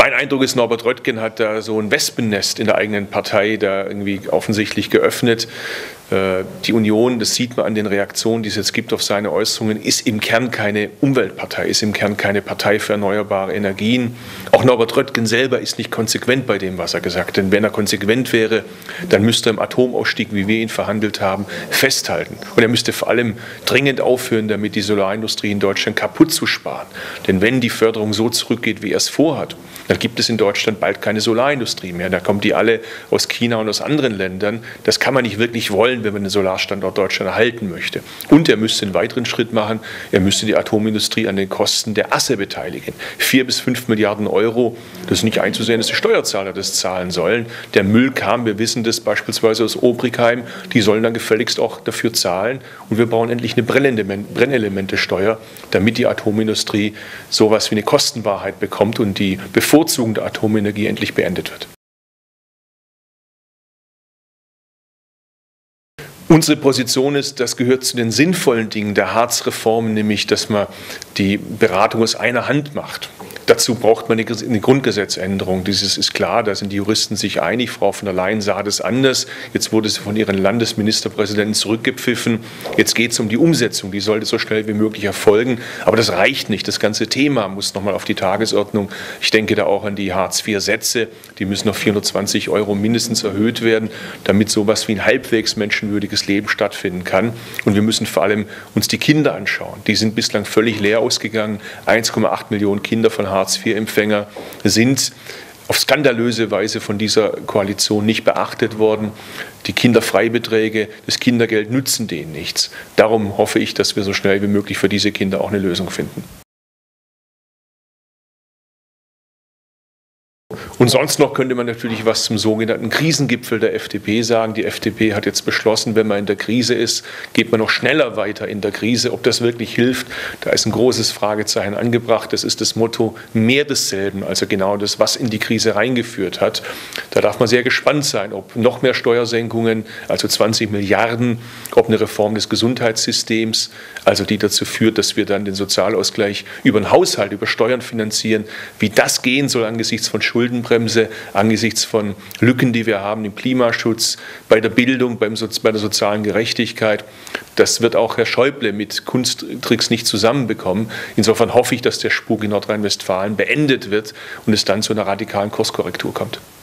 Mein Eindruck ist, Norbert Röttgen hat da so ein Wespennest in der eigenen Partei da irgendwie offensichtlich geöffnet. Die Union, das sieht man an den Reaktionen, die es jetzt gibt auf seine Äußerungen, ist im Kern keine Umweltpartei, ist im Kern keine Partei für erneuerbare Energien. Auch Norbert Röttgen selber ist nicht konsequent bei dem, was er gesagt hat. Denn wenn er konsequent wäre, dann müsste er im Atomausstieg, wie wir ihn verhandelt haben, festhalten. Und er müsste vor allem dringend aufhören, damit die Solarindustrie in Deutschland kaputt zu sparen. Denn wenn die Förderung so zurückgeht, wie er es vorhat, dann gibt es in Deutschland bald keine Solarindustrie mehr. Da kommen die alle aus China und aus anderen Ländern. Das kann man nicht wirklich wollen, wenn man den Solarstandort Deutschland erhalten möchte. Und er müsste einen weiteren Schritt machen. Er müsste die Atomindustrie an den Kosten der Asse beteiligen. 4 bis 5 Milliarden Euro. Das ist nicht einzusehen, dass die Steuerzahler das zahlen sollen. Der Müll kam, wir wissen das beispielsweise aus Obrigheim. Die sollen dann gefälligst auch dafür zahlen. Und wir brauchen endlich eine Brennelementesteuer, damit die Atomindustrie sowas wie eine Kostenwahrheit bekommt und die Bevorzugung der Atomenergie endlich beendet wird. Unsere Position ist, das gehört zu den sinnvollen Dingen der Hartz-Reform, nämlich, dass man die Beratung aus einer Hand macht. Dazu braucht man eine Grundgesetzänderung. Dieses ist klar, da sind die Juristen sich einig. Frau von der Leyen sah das anders. Jetzt wurde sie von ihren Landesministerpräsidenten zurückgepfiffen. Jetzt geht es um die Umsetzung. Die sollte so schnell wie möglich erfolgen. Aber das reicht nicht. Das ganze Thema muss nochmal auf die Tagesordnung. Ich denke da auch an die Hartz-IV-Sätze. Die müssen auf 420 € mindestens erhöht werden, damit sowas wie ein halbwegs menschenwürdiges Leben stattfinden kann. Und wir müssen vor allem uns die Kinder anschauen. Die sind bislang völlig leer ausgegangen. 1,8 Millionen Kinder von Hartz-IV-Empfänger sind auf skandalöse Weise von dieser Koalition nicht beachtet worden. Die Kinderfreibeträge, das Kindergeld nützen denen nichts. Darum hoffe ich, dass wir so schnell wie möglich für diese Kinder auch eine Lösung finden. Und sonst noch könnte man natürlich was zum sogenannten Krisengipfel der FDP sagen. Die FDP hat jetzt beschlossen, wenn man in der Krise ist, geht man noch schneller weiter in der Krise. Ob das wirklich hilft, da ist ein großes Fragezeichen angebracht. Das ist das Motto mehr desselben, also genau das, was in die Krise reingeführt hat. Da darf man sehr gespannt sein, ob noch mehr Steuersenkungen, also 20 Milliarden, ob eine Reform des Gesundheitssystems, also die dazu führt, dass wir dann den Sozialausgleich über den Haushalt, über Steuern finanzieren, wie das gehen soll angesichts von Schuldenbremse, angesichts von Lücken, die wir haben im Klimaschutz, bei der Bildung, bei der sozialen Gerechtigkeit. Das wird auch Herr Schäuble mit Kunsttricks nicht zusammenbekommen. Insofern hoffe ich, dass der Spuk in Nordrhein-Westfalen beendet wird und es dann zu einer radikalen Kurskorrektur kommt.